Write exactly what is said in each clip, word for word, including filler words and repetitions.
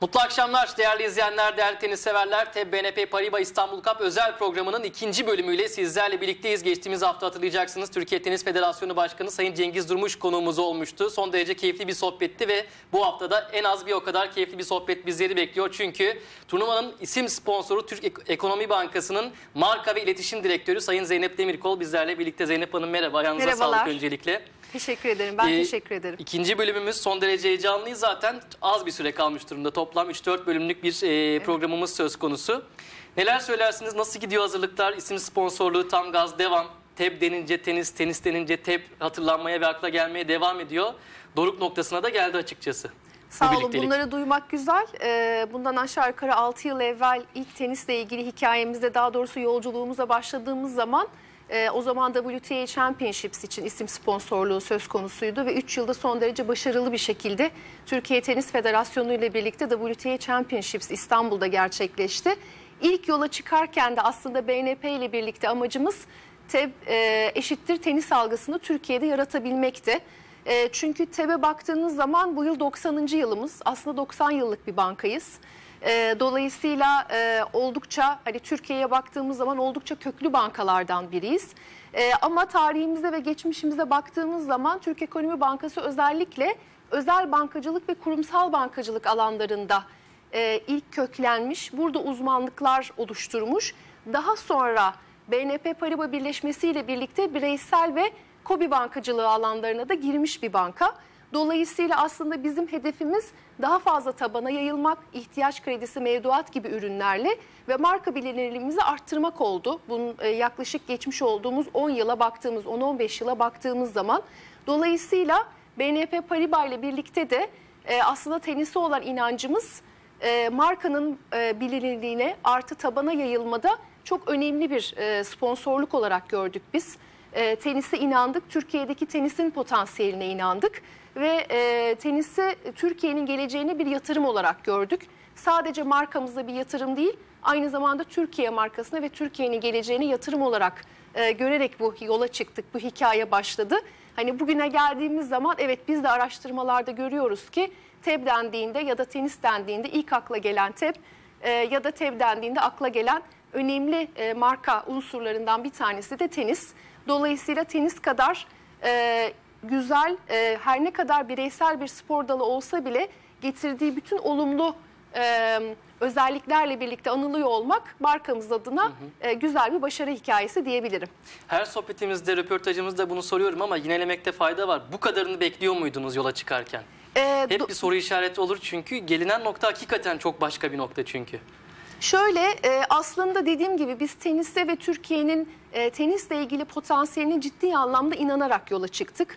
Mutlu akşamlar değerli izleyenler, değerli tenis severler. T B N P Paribas İstanbul Cup özel programının ikinci bölümüyle sizlerle birlikteyiz. Geçtiğimiz hafta hatırlayacaksınız Türkiye Tenis Federasyonu Başkanı Sayın Cengiz Durmuş konuğumuz olmuştu. Son derece keyifli bir sohbetti ve bu haftada en az bir o kadar keyifli bir sohbet bizleri bekliyor. Çünkü turnuvanın isim sponsoru Türk Ekonomi Bankası'nın marka ve iletişim direktörü Sayın Zeynep Demirkol bizlerle birlikte. Zeynep Hanım merhaba, ayağınıza Merhabalar. sağlık öncelikle. Teşekkür ederim. Ben ee, teşekkür ederim. İkinci bölümümüz son derece heyecanlıyız. Zaten az bir süre kalmış durumda. Toplam üç dört bölümlük bir e, evet. programımız söz konusu. Neler söylersiniz? Nasıl gidiyor hazırlıklar? İsim sponsorluğu tam gaz devam. T E B denince tenis, tenis denince T E B hatırlanmaya ve akla gelmeye devam ediyor. Doruk noktasına da geldi açıkçası. Sağ olun. Bunları duymak güzel. Ee, bundan aşağı yukarı altı yıl evvel ilk tenisle ilgili hikayemizde, daha doğrusu yolculuğumuza başladığımız zaman Ee, o zaman W T A Championships için isim sponsorluğu söz konusuydu ve üç yılda son derece başarılı bir şekilde Türkiye Tenis Federasyonu ile birlikte W T A Championships İstanbul'da gerçekleşti. İlk yola çıkarken de aslında B N P ile birlikte amacımız T E B e, eşittir tenis algısını Türkiye'de yaratabilmekti. E, çünkü T E B'e baktığınız zaman bu yıl doksanıncı yılımız, aslında doksan yıllık bir bankayız. E, dolayısıyla e, oldukça, hani Türkiye'ye baktığımız zaman oldukça köklü bankalardan biriyiz. E, ama tarihimize ve geçmişimize baktığımız zaman Türk Ekonomi Bankası özellikle özel bankacılık ve kurumsal bankacılık alanlarında e, ilk köklenmiş, burada uzmanlıklar oluşturmuş. Daha sonra B N P Paribas birleşmesiyle birlikte bireysel ve KOBİ bankacılığı alanlarına da girmiş bir banka. Dolayısıyla aslında bizim hedefimiz daha fazla tabana yayılmak, ihtiyaç kredisi, mevduat gibi ürünlerle ve marka bilinirliğimizi arttırmak oldu. Bunun yaklaşık geçmiş olduğumuz on yıla baktığımız, on on beş yıla baktığımız zaman. Dolayısıyla B N P Paribas ile birlikte de aslında tenise olan inancımız markanın bilinirliğine artı tabana yayılmada çok önemli bir sponsorluk olarak gördük biz. E, tenise inandık, Türkiye'deki tenisin potansiyeline inandık ve e, tenisi Türkiye'nin geleceğine bir yatırım olarak gördük. Sadece markamızda bir yatırım değil, aynı zamanda Türkiye markasına ve Türkiye'nin geleceğine yatırım olarak e, görerek bu yola çıktık, bu hikaye başladı. Hani bugüne geldiğimiz zaman evet biz de araştırmalarda görüyoruz ki T E B dendiğinde ya da tenis dendiğinde ilk akla gelen T E B e, ya da T E B dendiğinde akla gelen önemli e, marka unsurlarından bir tanesi de tenis. Dolayısıyla tenis kadar e, güzel, e, her ne kadar bireysel bir spor dalı olsa bile getirdiği bütün olumlu e, özelliklerle birlikte anılıyor olmak markamız adına hı hı. E, güzel bir başarı hikayesi diyebilirim. Her sohbetimizde, röportajımızda bunu soruyorum ama yinelemekte fayda var. Bu kadarını bekliyor muydunuz yola çıkarken? Ee, Hep bir soru işareti olur çünkü gelinen nokta hakikaten çok başka bir nokta çünkü. Şöyle aslında dediğim gibi biz teniste ve Türkiye'nin tenisle ilgili potansiyeline ciddi anlamda inanarak yola çıktık.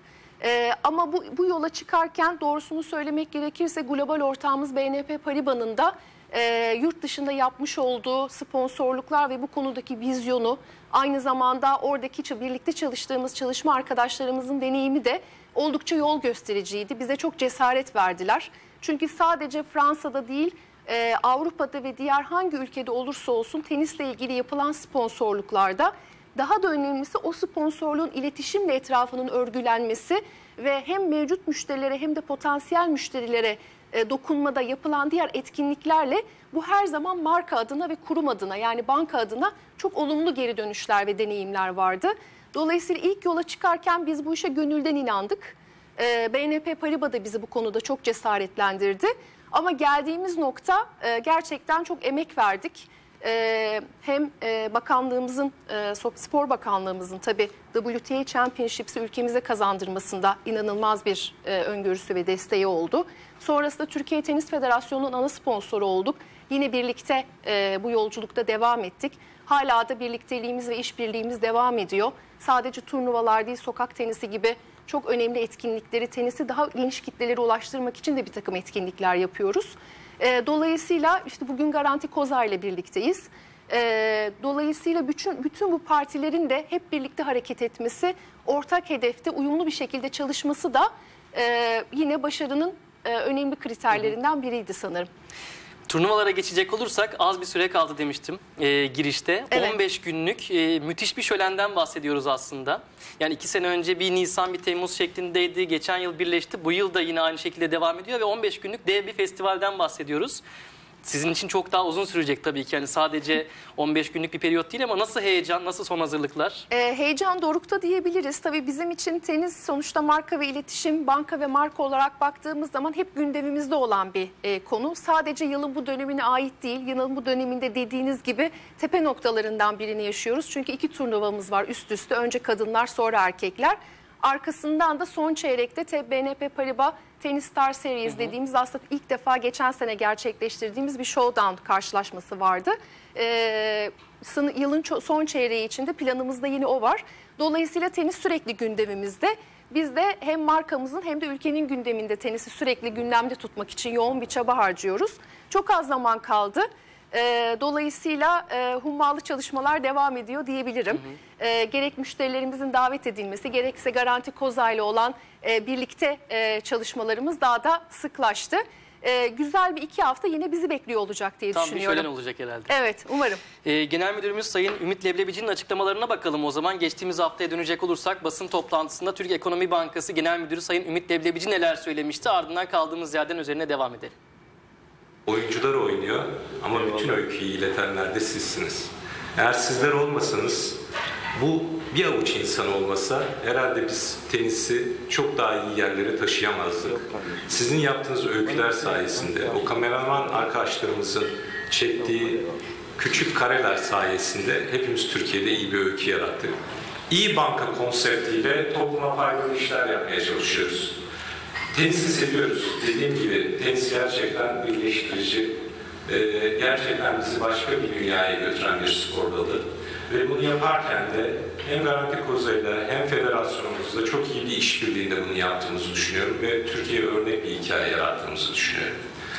Ama bu, bu yola çıkarken doğrusunu söylemek gerekirse global ortağımız B N P Paribas'ın da yurt dışında yapmış olduğu sponsorluklar ve bu konudaki vizyonu, aynı zamanda oradaki birlikte çalıştığımız çalışma arkadaşlarımızın deneyimi de oldukça yol göstericiydi. Bize çok cesaret verdiler. Çünkü sadece Fransa'da değil, Ee, Avrupa'da ve diğer hangi ülkede olursa olsun tenisle ilgili yapılan sponsorluklarda daha da önemlisi o sponsorluğun iletişimle etrafının örgülenmesi ve hem mevcut müşterilere hem de potansiyel müşterilere e, dokunmada yapılan diğer etkinliklerle bu her zaman marka adına ve kurum adına, yani banka adına çok olumlu geri dönüşler ve deneyimler vardı. Dolayısıyla ilk yola çıkarken biz bu işe gönülden inandık. Ee, B N P Paribas da bizi bu konuda çok cesaretlendirdi. Ama geldiğimiz nokta e, gerçekten çok emek verdik. E, hem e, bakanlığımızın, e, Spor Bakanlığımızın tabii W T A Championships'i ülkemize kazandırmasında inanılmaz bir e, öngörüsü ve desteği oldu. Sonrasında Türkiye Tenis Federasyonu'nun ana sponsoru olduk. Yine birlikte e, bu yolculukta devam ettik. Hala da birlikteliğimiz ve işbirliğimiz devam ediyor. Sadece turnuvalar değil, sokak tenisi gibi çok önemli etkinlikleri, tenisi daha geniş kitlelere ulaştırmak için de bir takım etkinlikler yapıyoruz. E, dolayısıyla işte bugün Garanti Koza ile birlikteyiz. E, dolayısıyla bütün, bütün bu partilerin de hep birlikte hareket etmesi, ortak hedefte uyumlu bir şekilde çalışması da e, yine başarının e, önemli kriterlerinden biriydi sanırım. Turnuvalara geçecek olursak az bir süre kaldı demiştim e, girişte. Evet. on beş günlük e, müthiş bir şölenden bahsediyoruz aslında. Yani iki sene önce bir Nisan bir Temmuz şeklindeydi. Geçen yıl birleşti. Bu yıl da yine aynı şekilde devam ediyor ve on beş günlük dev bir festivalden bahsediyoruz. Sizin için çok daha uzun sürecek tabii ki. Yani sadece on beş günlük bir periyot değil ama nasıl heyecan, nasıl son hazırlıklar? E, heyecan dorukta diyebiliriz. Tabii bizim için tenis sonuçta marka ve iletişim, banka ve marka olarak baktığımız zaman hep gündemimizde olan bir e, konu. Sadece yılın bu dönemine ait değil. Yılın bu döneminde dediğiniz gibi tepe noktalarından birini yaşıyoruz. Çünkü iki turnuvamız var üst üste. Önce kadınlar, sonra erkekler. Arkasından da son çeyrekte B N P Paribas Tennis Star Series hı hı. dediğimiz aslında ilk defa geçen sene gerçekleştirdiğimiz bir showdown karşılaşması vardı. Ee, yılın son çeyreği içinde planımızda yine o var. Dolayısıyla tenis sürekli gündemimizde. Biz de hem markamızın hem de ülkenin gündeminde tenisi sürekli gündemde tutmak için yoğun bir çaba harcıyoruz. Çok az zaman kaldı. E, dolayısıyla e, hummalı çalışmalar devam ediyor diyebilirim. Hı hı. E, gerek müşterilerimizin davet edilmesi, gerekse Garanti Koza ile olan e, birlikte e, çalışmalarımız daha da sıklaştı. E, güzel bir iki hafta yine bizi bekliyor olacak diye Tam düşünüyorum. Tam bir şölen olacak herhalde. Evet, umarım. E, Genel Müdürümüz Sayın Ümit Leblebici'nin açıklamalarına bakalım o zaman. Geçtiğimiz haftaya dönecek olursak basın toplantısında Türkiye Ekonomi Bankası Genel Müdürü Sayın Ümit Leblebici neler söylemişti? Ardından kaldığımız yerden üzerine devam edelim. Oyuncular oynuyor ama Eyvallah. Bütün öyküyü iletenler de sizsiniz. Eğer sizler olmasanız, bu bir avuç insan olmasa herhalde biz tenisi çok daha iyi yerlere taşıyamazdık. Sizin yaptığınız öyküler sayesinde, o kameraman arkadaşlarımızın çektiği küçük kareler sayesinde hepimiz Türkiye'de iyi bir öykü yarattık. İyi banka konseptiyle topluma faydalı işler yapmaya çalışıyoruz. Tenisi seviyoruz. Dediğim gibi tenis gerçekten birleştirici, e, gerçekten bizi başka bir dünyaya götüren bir spor dalı. Ve bunu yaparken de hem Garanti Koza'yla hem federasyonumuzla çok iyi bir işbirliğinde bunu yaptığımızı düşünüyorum ve Türkiye'ye örnek bir hikaye yarattığımızı düşünüyorum.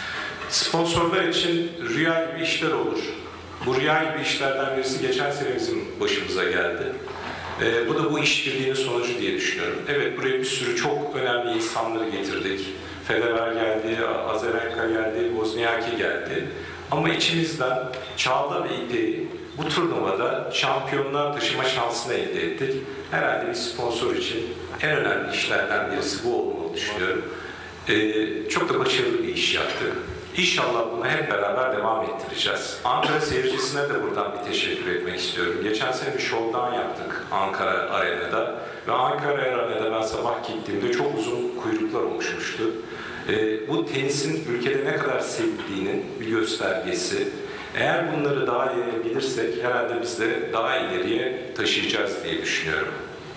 Sponsorlar için rüya gibi işler olur. Bu rüya gibi işlerden birisi geçen sene bizim başımıza geldi. Ee, bu da bu işbirliğinin sonucu diye düşünüyorum. Evet, buraya bir sürü çok önemli insanları getirdik. Federer geldi, Azarenka geldi, Wozniacki geldi. Ama içimizden Çağla ve İpek'i bu turnuvada şampiyonluğa taşıma şansını elde ettik. Herhalde bir sponsor için en önemli işlerden birisi bu olduğunu düşünüyorum. Ee, çok da başarılı bir iş yaptık. İnşallah bunu hep beraber devam ettireceğiz. Ankara seyircisine de buradan bir teşekkür etmek istiyorum. Geçen sene bir showdown yaptık Ankara Arena'da. Ve Ankara Arena'da ben sabah gittiğimde çok uzun kuyruklar oluşmuştu. Ee, bu tenisin ülkede ne kadar sevildiğinin bir göstergesi. Eğer bunları daha iyi yapabilirsek herhalde biz de daha ileriye taşıyacağız diye düşünüyorum.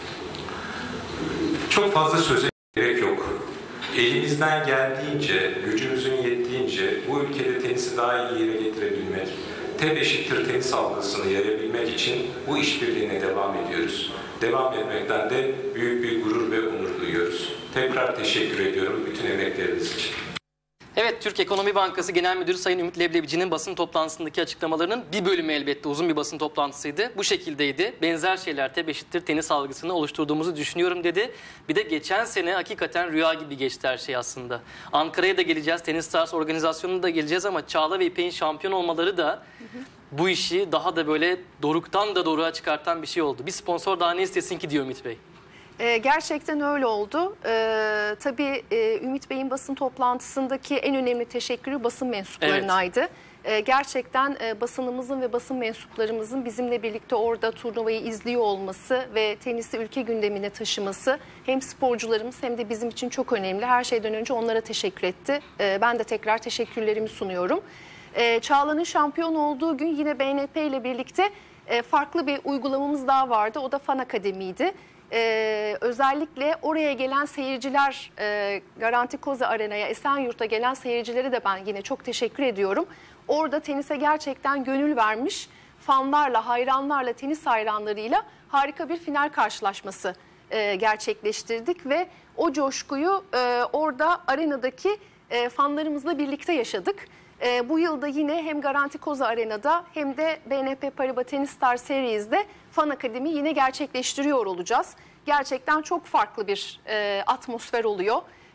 Çok fazla söze gerek yok. Elimizden geldiğince, gücümüzün yettiğince bu ülkede tenisi daha iyi yere getirebilmek, T E B eşittir tenis algısını yayabilmek için bu işbirliğine devam ediyoruz. Devam etmekten de büyük bir gurur ve onur duyuyoruz. Tekrar teşekkür ediyorum bütün emekleriniz için. Evet, Türk Ekonomi Bankası Genel Müdürü Sayın Ümit Leblebici'nin basın toplantısındaki açıklamalarının bir bölümü elbette uzun bir basın toplantısıydı. Bu şekildeydi. Benzer şeyler T E B eşittir tenis algısını oluşturduğumuzu düşünüyorum dedi. Bir de geçen sene hakikaten rüya gibi geçti her şey aslında. Ankara'ya da geleceğiz, Tennis Stars organizasyonuna da geleceğiz ama Çağla ve İpek'in şampiyon olmaları da hı hı. bu işi daha da böyle doruktan da doruğa çıkartan bir şey oldu. Bir sponsor daha ne istesin ki diyor Ümit Bey. Ee, gerçekten öyle oldu. Ee, tabii e, Ümit Bey'in basın toplantısındaki en önemli teşekkürü basın mensuplarınaydı. Evet. Ee, gerçekten e, basınımızın ve basın mensuplarımızın bizimle birlikte orada turnuvayı izliyor olması ve tenisi ülke gündemine taşıması hem sporcularımız hem de bizim için çok önemli. Her şeyden önce onlara teşekkür etti. Ee, ben de tekrar teşekkürlerimi sunuyorum. Ee, Çağla'nın şampiyon olduğu gün yine B N P ile birlikte e, farklı bir uygulamamız daha vardı. O da Fan Akademi'ydi. Ee, özellikle oraya gelen seyirciler, e, Garanti Koza Arena'ya, Esenyurt'a gelen seyircilere de ben yine çok teşekkür ediyorum. Orada tenise gerçekten gönül vermiş fanlarla, hayranlarla, tenis hayranlarıyla harika bir final karşılaşması e, gerçekleştirdik. Ve o coşkuyu e, orada arenadaki e, fanlarımızla birlikte yaşadık. E, bu yılda yine hem Garanti Koza Arena'da hem de B N P Paribas Tennis Star Series'de Fan Akademi yine gerçekleştiriyor olacağız. Gerçekten çok farklı bir e, atmosfer oluyor.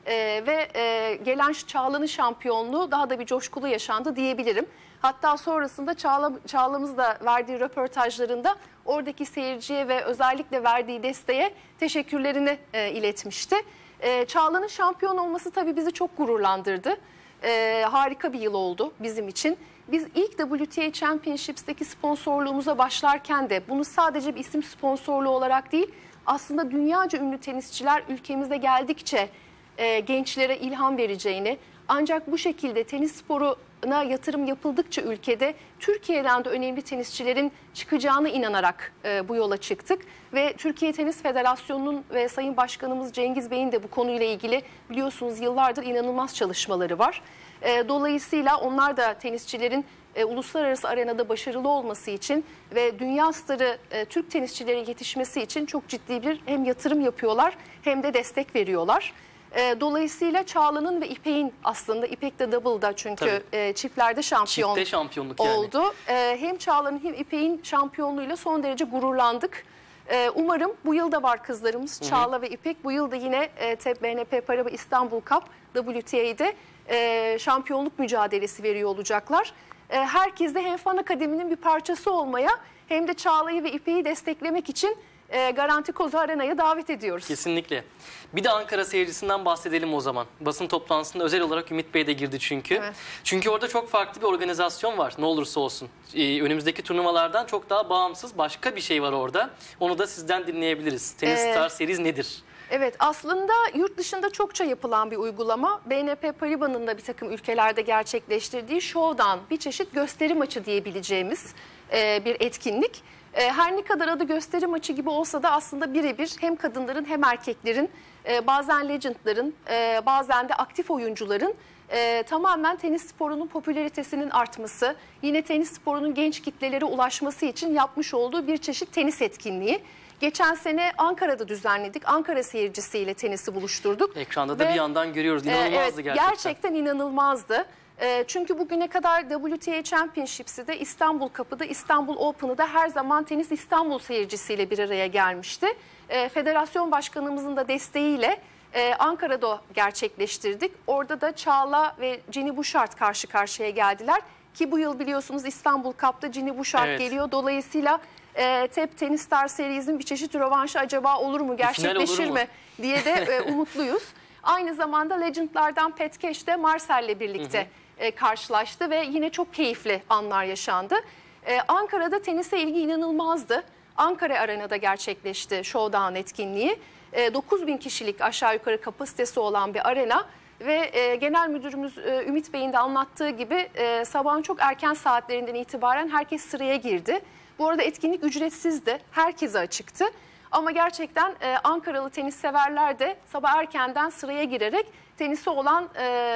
e, ve e, gelen Çağla'nın şampiyonluğu daha da bir coşkulu yaşandı diyebilirim. Hatta sonrasında Çağla, Çağla'mız da verdiği röportajlarında oradaki seyirciye ve özellikle verdiği desteğe teşekkürlerini e, iletmişti. E, Çağla'nın şampiyon olması tabii bizi çok gururlandırdı. E, harika bir yıl oldu bizim için. Biz ilk W T A Championships'teki sponsorluğumuza başlarken de bunu sadece bir isim sponsorluğu olarak değil, aslında dünyaca ünlü tenisçiler ülkemize geldikçe e, gençlere ilham vereceğini, ancak bu şekilde tenis sporuna yatırım yapıldıkça ülkede Türkiye'den de önemli tenisçilerin çıkacağına inanarak e, bu yola çıktık. Ve Türkiye Tenis Federasyonu'nun ve Sayın Başkanımız Cengiz Bey'in de bu konuyla ilgili biliyorsunuz yıllardır inanılmaz çalışmaları var. E, dolayısıyla onlar da tenisçilerin e, uluslararası arenada başarılı olması için ve dünya starı e, Türk tenisçileri yetişmesi için çok ciddi bir hem yatırım yapıyorlar hem de destek veriyorlar. E, dolayısıyla Çağla'nın ve İpek'in aslında İpek de double'da çünkü e, çiftlerde şampiyon Çifte şampiyonluk yani. oldu. E, hem Çağla'nın hem İpek'in şampiyonluğuyla son derece gururlandık. E, umarım bu yıl da var kızlarımız Hı -hı. Çağla ve İpek. Bu yıl da yine e, B N P Paribas İstanbul Cup W T A'de e, şampiyonluk mücadelesi veriyor olacaklar. E, herkes de hem Fan Akademi'nin bir parçası olmaya hem de Çağla'yı ve İpek'i desteklemek için e, Garanti Koza Arena'ya davet ediyoruz. Kesinlikle. Bir de Ankara seyircisinden bahsedelim o zaman. Basın toplantısında özel olarak Ümit Bey de girdi çünkü. Evet. Çünkü orada çok farklı bir organizasyon var ne olursa olsun. Ee, önümüzdeki turnuvalardan çok daha bağımsız başka bir şey var orada. Onu da sizden dinleyebiliriz. Tennis ee, Star Series nedir? Evet, aslında yurt dışında çokça yapılan bir uygulama. B N P Paribas'ın da bir takım ülkelerde gerçekleştirdiği showdown, bir çeşit gösteri maçı diyebileceğimiz e, bir etkinlik. E, her ne kadar adı gösteri maçı gibi olsa da aslında birebir hem kadınların hem erkeklerin, e, bazen legendların, e, bazen de aktif oyuncuların e, tamamen tenis sporunun popülaritesinin artması, yine tenis sporunun genç kitlelere ulaşması için yapmış olduğu bir çeşit tenis etkinliği. Geçen sene Ankara'da düzenledik. Ankara seyircisiyle tenisi buluşturduk. Ekranda da Ve, bir yandan görüyoruz. İnanılmazdı e, evet, gerçekten. Gerçekten inanılmazdı. E, çünkü bugüne kadar W T A Championships'i de İstanbul Cup'ı İstanbul Open'ı da her zaman Tenis İstanbul seyircisiyle bir araya gelmişti. E, Federasyon Başkanımızın da desteğiyle e, Ankara'da gerçekleştirdik. Orada da Çağla ve Jenny Bouchard karşı karşıya geldiler. Ki bu yıl biliyorsunuz İstanbul Cup'ta Jenny Bouchard evet. geliyor. Dolayısıyla e, T E P Tennis Star Series'in bir çeşit rövanşı acaba olur mu, gerçekleşir mi diye de e, umutluyuz. Aynı zamanda Legend'lardan Pat Cash de Marcel'le birlikte hı hı. E, karşılaştı ve yine çok keyifli anlar yaşandı. E, Ankara'da tenise ilgi inanılmazdı. Ankara Arena'da gerçekleşti Showdown etkinliği. E, dokuz bin kişilik aşağı yukarı kapasitesi olan bir arena ve e, Genel Müdürümüz e, Ümit Bey'in de anlattığı gibi e, sabahın çok erken saatlerinden itibaren herkes sıraya girdi. Bu arada etkinlik ücretsizdi, herkese açıktı. Ama gerçekten e, Ankaralı tenis severler de sabah erkenden sıraya girerek tenise olan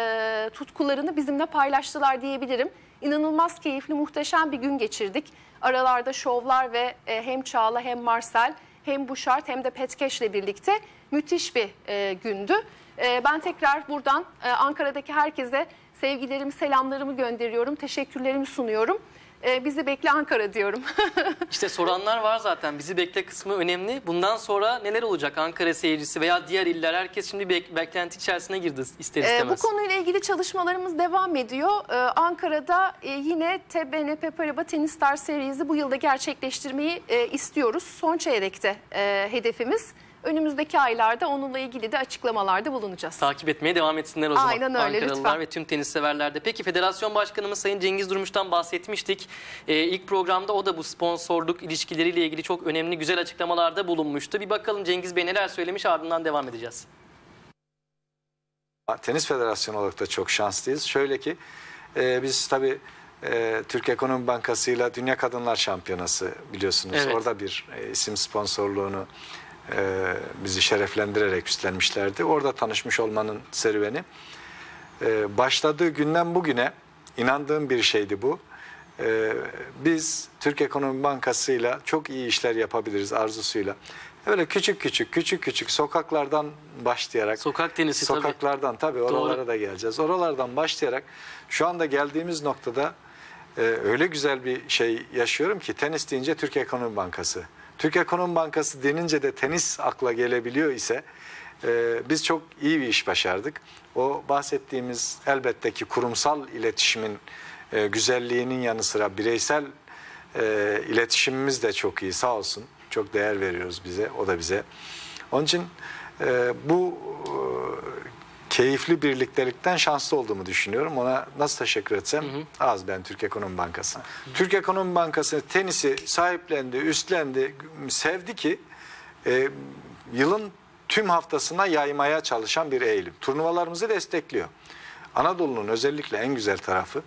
e, tutkularını bizimle paylaştılar diyebilirim. İnanılmaz keyifli, muhteşem bir gün geçirdik. Aralarda şovlar ve e, hem Çağla hem Marcel hem Bouchard hem de Pat Cash'le birlikte müthiş bir e, gündü. E, ben tekrar buradan e, Ankara'daki herkese sevgilerimi, selamlarımı gönderiyorum, teşekkürlerimi sunuyorum. Ee, bizi bekle Ankara diyorum. İşte soranlar var zaten. Bizi bekle kısmı önemli. Bundan sonra neler olacak Ankara seyircisi veya diğer iller? Herkes şimdi bek beklenti içerisine girdi ister istemez. Ee, bu konuyla ilgili çalışmalarımız devam ediyor. Ee, Ankara'da e, yine B N P Paribas Tennis Star Series'i bu yılda gerçekleştirmeyi e, istiyoruz. Son çeyrekte e, hedefimiz. Önümüzdeki aylarda onunla ilgili de açıklamalarda bulunacağız. Takip etmeye devam etsinler o zaman. Aynen öyle, Ankaralılar lütfen. Ve tüm tenis severler de. Peki Federasyon Başkanımız Sayın Cengiz Durmuş'tan bahsetmiştik. Ee, ilk programda o da bu sponsorluk ilişkileriyle ilgili çok önemli güzel açıklamalarda bulunmuştu. Bir bakalım Cengiz Bey neler söylemiş, ardından devam edeceğiz. Tenis Federasyonu olarak da çok şanslıyız. Şöyle ki e, biz tabii e, Türk Ekonomi Bankası ile Dünya Kadınlar Şampiyonası biliyorsunuz. Evet. Orada bir e, isim sponsorluğunu Ee, bizi şereflendirerek üstlenmişlerdi. Orada tanışmış olmanın serüveni. Ee, başladığı günden bugüne inandığım bir şeydi bu. Ee, biz Türk Ekonomi Bankası'yla çok iyi işler yapabiliriz arzusuyla. Öyle küçük küçük küçük küçük sokaklardan başlayarak. Sokak tenisi Sokaklardan tabii, tabii oralara Doğru. da geleceğiz. Oralardan başlayarak şu anda geldiğimiz noktada e, öyle güzel bir şey yaşıyorum ki tenis deyince Türk Ekonomi Bankası. Türkiye Ekonomi Bankası denince de tenis akla gelebiliyor ise e, biz çok iyi bir iş başardık. O bahsettiğimiz elbette ki kurumsal iletişimin e, güzelliğinin yanı sıra bireysel e, iletişimimiz de çok iyi, sağ olsun. Çok değer veriyoruz bize, o da bize. Onun için e, bu e, keyifli birliktelikten şanslı olduğumu düşünüyorum. Ona nasıl teşekkür etsem hı hı. az ben Türkiye Ekonomi Bankası'na. Türkiye Ekonomi Bankası tenisi sahiplendi, üstlendi, sevdi ki e, yılın tüm haftasına yaymaya çalışan bir eğilim. Turnuvalarımızı destekliyor. Anadolu'nun özellikle en güzel tarafı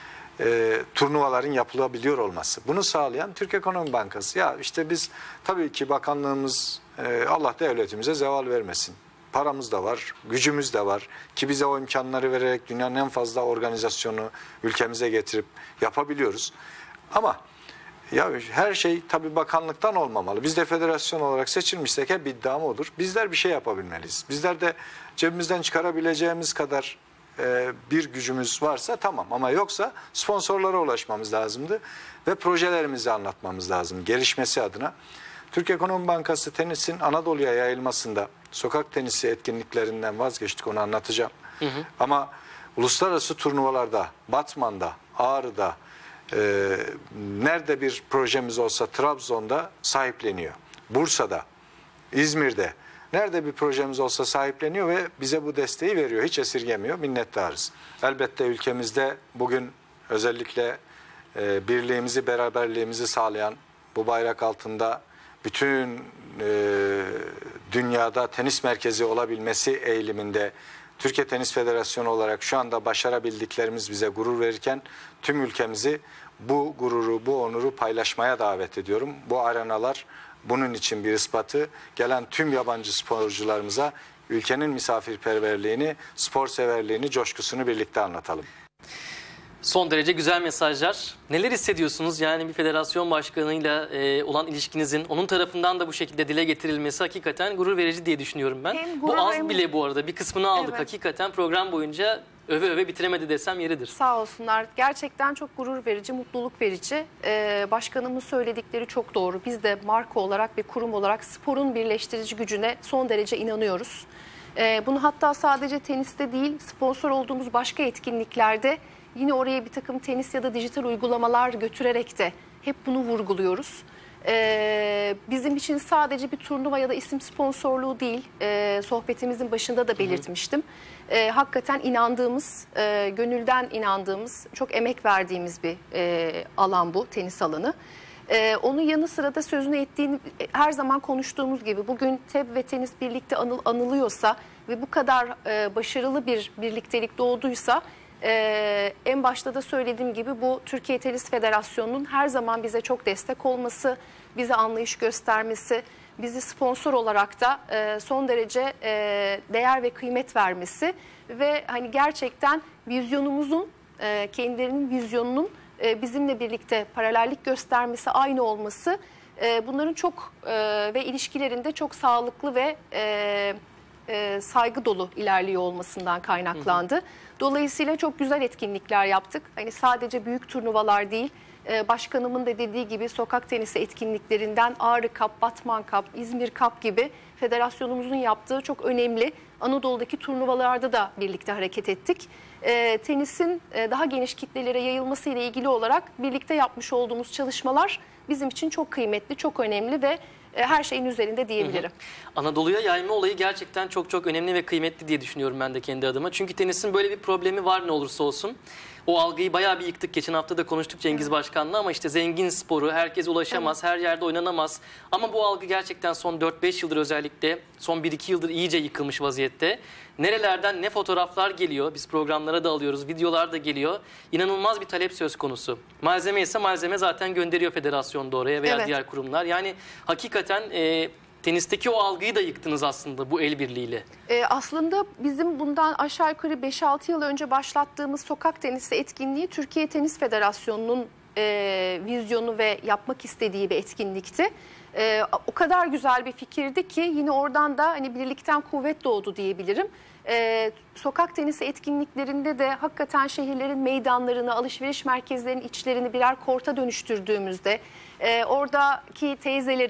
e, turnuvaların yapılabiliyor olması. Bunu sağlayan Türkiye Ekonomi Bankası. Ya işte biz tabii ki bakanlığımız e, Allah devletimize zeval vermesin. Paramız da var, gücümüz de var ki bize o imkanları vererek dünyanın en fazla organizasyonu ülkemize getirip yapabiliyoruz. Ama ya her şey tabii bakanlıktan olmamalı. Biz de federasyon olarak seçilmişsek hep iddiam odur. Bizler bir şey yapabilmeliyiz. Bizler de cebimizden çıkarabileceğimiz kadar e, bir gücümüz varsa tamam, ama yoksa sponsorlara ulaşmamız lazımdı ve projelerimizi anlatmamız lazım gelişmesi adına. Türkiye Ekonomi Bankası tenisin Anadolu'ya yayılmasında sokak tenisi etkinliklerinden vazgeçtik, onu anlatacağım. Hı hı. Ama uluslararası turnuvalarda, Batman'da, Ağrı'da, e, nerede bir projemiz olsa Trabzon'da sahipleniyor. Bursa'da, İzmir'de, nerede bir projemiz olsa sahipleniyor ve bize bu desteği veriyor. Hiç esirgemiyor, minnettarız. Elbette ülkemizde bugün özellikle e, birliğimizi, beraberliğimizi sağlayan, bu bayrak altında bütün e, dünyada tenis merkezi olabilmesi eğiliminde Türkiye Tenis Federasyonu olarak şu anda başarabildiklerimiz bize gurur verirken tüm ülkemizi bu gururu, bu onuru paylaşmaya davet ediyorum. Bu arenalar bunun için bir ispatı. Gelen tüm yabancı sporcularımıza ülkenin misafirperverliğini, spor severliğini, coşkusunu birlikte anlatalım. Son derece güzel mesajlar. Neler hissediyorsunuz? Yani bir federasyon başkanıyla e, olan ilişkinizin onun tarafından da bu şekilde dile getirilmesi hakikaten gurur verici diye düşünüyorum ben. Bu az hem... bile bu arada. Bir kısmını aldık. Evet. Hakikaten program boyunca öve öve bitiremedi desem yeridir. Sağ olsunlar. Gerçekten çok gurur verici, mutluluk verici. Ee, başkanımın söyledikleri çok doğru. Biz de marka olarak ve kurum olarak sporun birleştirici gücüne son derece inanıyoruz. Ee, bunu hatta sadece teniste değil, sponsor olduğumuz başka etkinliklerde yine oraya bir takım tenis ya da dijital uygulamalar götürerek de hep bunu vurguluyoruz. Ee, bizim için sadece bir turnuva ya da isim sponsorluğu değil, e, sohbetimizin başında da belirtmiştim. E, hakikaten inandığımız, e, gönülden inandığımız, çok emek verdiğimiz bir e, alan bu, tenis alanı. Ee, onun yanı sıra da sözünü ettiğini her zaman konuştuğumuz gibi bugün T E B ve tenis birlikte anıl, anılıyorsa ve bu kadar e, başarılı bir birliktelik doğduysa Ee, en başta da söylediğim gibi bu Türkiye Tenis Federasyonu'nun her zaman bize çok destek olması, bize anlayış göstermesi, bizi sponsor olarak da e, son derece e, değer ve kıymet vermesi ve hani gerçekten vizyonumuzun, e, kendilerinin vizyonunun e, bizimle birlikte paralellik göstermesi, aynı olması, e, bunların çok e, ve ilişkilerinde çok sağlıklı ve e, e, saygı dolu ilerliyor olmasından kaynaklandı. Hı hı. Dolayısıyla çok güzel etkinlikler yaptık. Hani sadece büyük turnuvalar değil, başkanımın da dediği gibi sokak tenisi etkinliklerinden Ağrı Cup, Batman Cup, İzmir Cup gibi federasyonumuzun yaptığı çok önemli Anadolu'daki turnuvalarda da birlikte hareket ettik. E, tenisin e, daha geniş kitlelere yayılması ile ilgili olarak birlikte yapmış olduğumuz çalışmalar bizim için çok kıymetli, çok önemli ve her şeyin üzerinde diyebilirim. Hı hı. Anadolu'ya yayma olayı gerçekten çok çok önemli ve kıymetli diye düşünüyorum ben de kendi adıma. Çünkü tenisin böyle bir problemi var ne olursa olsun. O algıyı bayağı bir yıktık. Geçen hafta da konuştuk Cengiz Başkan'la, ama işte zengin sporu, herkes ulaşamaz, evet, her yerde oynanamaz. Ama bu algı gerçekten son dört beş yıldır, özellikle son bir iki yıldır iyice yıkılmış vaziyette. Nerelerden ne fotoğraflar geliyor, biz programlara da alıyoruz, videolar da geliyor. İnanılmaz bir talep söz konusu. Malzeme ise malzeme zaten gönderiyor federasyon da oraya veya evet, diğer kurumlar. Yani hakikaten e, tenisteki o algıyı da yıktınız aslında bu el birliğiyle. Ee, aslında bizim bundan aşağı yukarı beş altı yıl önce başlattığımız sokak tenisi etkinliği Türkiye Tenis Federasyonu'nun e, vizyonu ve yapmak istediği bir etkinlikti. E, o kadar güzel bir fikirdi ki yine oradan da hani birlikten kuvvet doğdu diyebilirim. E, sokak tenisi etkinliklerinde de hakikaten şehirlerin meydanlarını, alışveriş merkezlerinin içlerini birer korta dönüştürdüğümüzde e, oradaki teyzelerin,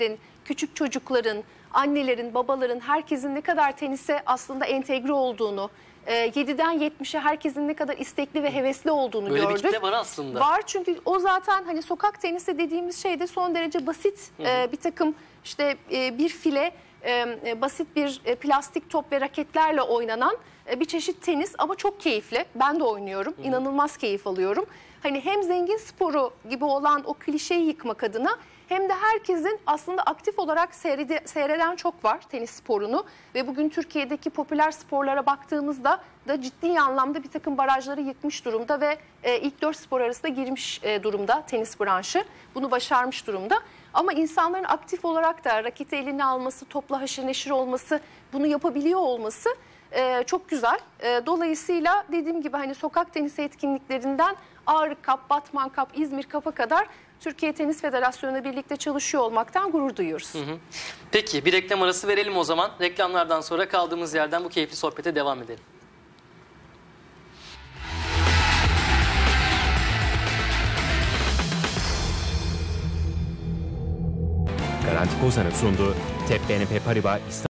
küçük çocukların, annelerin, babaların, herkesin ne kadar tenise aslında entegre olduğunu, yediden yetmişe herkesin ne kadar istekli ve hevesli olduğunu Böyle gördük. bir kitle var aslında. Var, çünkü o zaten hani sokak tenisi dediğimiz şey de son derece basit e, bir takım işte e, bir file, e, basit bir e, plastik top ve raketlerle oynanan e, bir çeşit tenis, ama çok keyifli. Ben de oynuyorum. İnanılmaz keyif alıyorum. Hani hem zengin sporu gibi olan o klişeyi yıkmak adına, hem de herkesin aslında aktif olarak seyrede, seyreden çok var tenis sporunu. Ve bugün Türkiye'deki popüler sporlara baktığımızda da ciddi anlamda bir takım barajları yıkmış durumda ve e, ilk dört spor arasında girmiş e, durumda tenis branşı. Bunu başarmış durumda. Ama insanların aktif olarak da raketi eline alması, topla haşır neşir olması, bunu yapabiliyor olması e, çok güzel. E, dolayısıyla dediğim gibi hani sokak tenisi etkinliklerinden Ağrı Cup, Batman Cup, İzmir Cup'a kadar Türkiye Tenis Federasyonu'na birlikte çalışıyor olmaktan gurur duyuyoruz. Hı hı. Peki bir reklam arası verelim o zaman. Reklamlardan sonra kaldığımız yerden bu keyifli sohbete devam edelim. Garanti Kozan'ın sunduğu T E P B N P Paribas İstanbul